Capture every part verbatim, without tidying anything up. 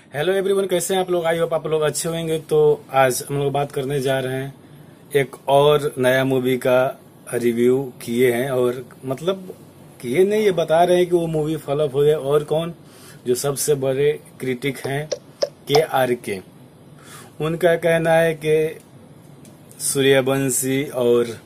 Hello everyone, कैसे हैं आप लोग। आई होप आप लोग अच्छे होंगे। तो आज हम लोग बात करने जा रहे हैं एक और नया मूवी का रिव्यू किए हैं, और मतलब किए नहीं, ये बता रहे हैं कि वो मूवी फ्लॉप हो गए। और कौन, जो सबसे बड़े क्रिटिक हैं के आर के, उनका कहना है कि सूर्यवंशी और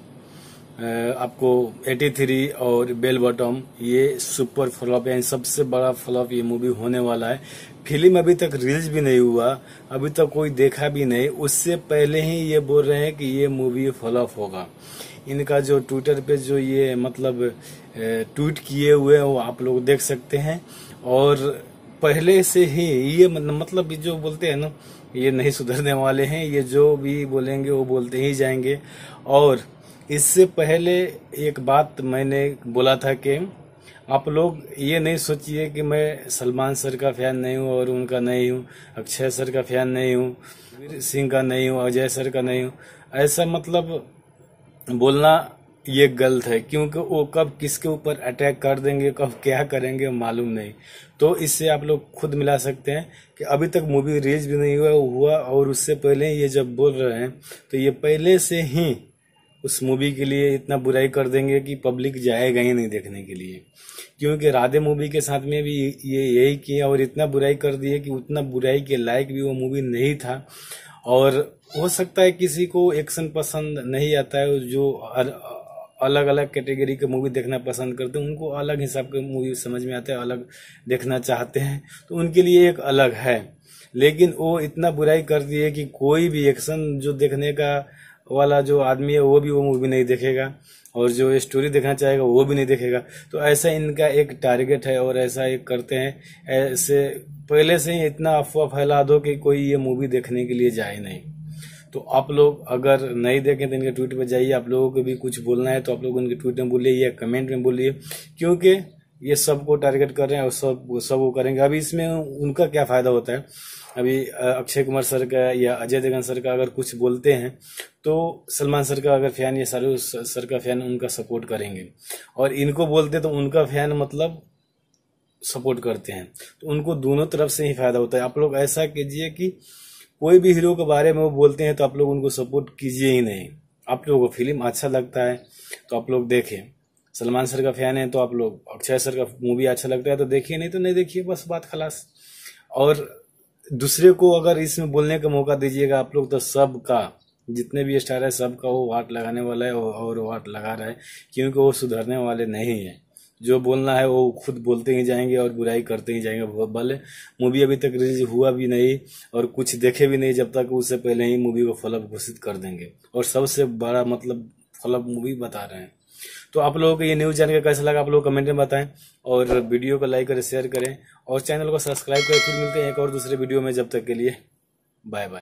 आपको तिरासी और बेल बॉटम ये सुपर फ्लॉप है, सबसे बड़ा फ्लॉप ये मूवी होने वाला है। फिल्म अभी तक रिलीज भी नहीं हुआ, अभी तक कोई देखा भी नहीं, उससे पहले ही ये बोल रहे हैं कि ये मूवी फ्लॉप होगा। इनका जो ट्विटर पे जो ये मतलब ट्वीट किए हुए हैं वो आप लोग देख सकते हैं। और पहले से ही ये मतलब जो बोलते हैं ना, ये नहीं सुधरने वाले हैं, ये जो भी बोलेंगे वो बोलते ही जाएंगे। और इससे पहले एक बात मैंने बोला था कि आप लोग ये नहीं सोचिए कि मैं सलमान सर का फैन नहीं हूँ और उनका नहीं हूँ, अक्षय सर का फैन नहीं हूँ, वीर सिंह का नहीं हूँ, अजय सर का नहीं हूँ। ऐसा मतलब बोलना ये गलत है, क्योंकि वो कब किसके ऊपर अटैक कर देंगे, कब क्या करेंगे मालूम नहीं। तो इससे आप लोग खुद मिला सकते हैं कि अभी तक मूवी रिलीज भी नहीं हुआ हुआ और उससे पहले ये जब बोल रहे हैं तो ये पहले से ही उस मूवी के लिए इतना बुराई कर देंगे कि पब्लिक जाएगा ही नहीं देखने के लिए। क्योंकि राधे मूवी के साथ में भी ये यही किया और इतना बुराई कर दिए कि उतना बुराई के लायक भी वो मूवी नहीं था। और हो सकता है किसी को एक्शन पसंद नहीं आता है, जो अलग अलग कैटेगरी के मूवी देखना पसंद करते हैं, उनको अलग हिसाब के मूवी समझ में आते हैं, अलग देखना चाहते हैं, तो उनके लिए एक अलग है। लेकिन वो इतना बुराई कर दिए कि कोई भी एक्शन जो देखने का वाला जो आदमी है वो भी वो मूवी नहीं देखेगा, और जो स्टोरी देखना चाहेगा वो भी नहीं देखेगा। तो ऐसा इनका एक टारगेट है और ऐसा एक करते हैं, ऐसे पहले से ही इतना अफवाह फैला दो कि कोई ये मूवी देखने के लिए जाए नहीं। तो आप लोग अगर नहीं देखें तो इनके ट्वीट पे जाइए, आप लोगों को भी कुछ बोलना है तो आप लोग उनके ट्वीट में बोलिए या कमेंट में बोलिए, क्योंकि ये सबको टारगेट कर रहे हैं और सब सब वो करेंगे। अभी इसमें उनका क्या फायदा होता है, अभी अक्षय कुमार सर का या अजय देवगन सर का अगर कुछ बोलते हैं तो सलमान सर का अगर फैन या शाहरुख सर का फैन उनका सपोर्ट करेंगे, और इनको बोलते तो उनका फैन मतलब सपोर्ट करते हैं, तो उनको दोनों तरफ से ही फायदा होता है। आप लोग ऐसा कीजिए कि कोई भी हीरो के बारे में वो बोलते हैं तो आप लोग उनको सपोर्ट कीजिए ही नहीं। आप लोगों को फिल्म अच्छा लगता है तो आप लोग देखें, सलमान सर का फैन है तो आप लोग, अक्षय सर का मूवी अच्छा लगता है तो देखिए, नहीं तो नहीं देखिए, बस बात खलास। और दूसरे को अगर इसमें बोलने का मौका दीजिएगा आप लोग, तो सबका, जितने भी स्टार है सबका वो वाट लगाने वाला है और वाट लगा रहा है, क्योंकि वो सुधरने वाले नहीं है। जो बोलना है वो खुद बोलते ही जाएंगे और बुराई करते ही जाएंगे। भले मूवी अभी तक रिलीज हुआ भी नहीं और कुछ देखे भी नहीं, जब तक उससे पहले ही मूवी को फ्लॉप घोषित कर देंगे, और सबसे बड़ा मतलब फ्लॉप मूवी बता रहे हैं। तो आप लोगों को ये न्यूज़ जान के कैसा लगा आप लोग कमेंट में बताएं, और वीडियो को लाइक करें, शेयर करें और चैनल को सब्सक्राइब करें। फिर मिलते हैं एक और दूसरे वीडियो में, जब तक के लिए बाय बाय।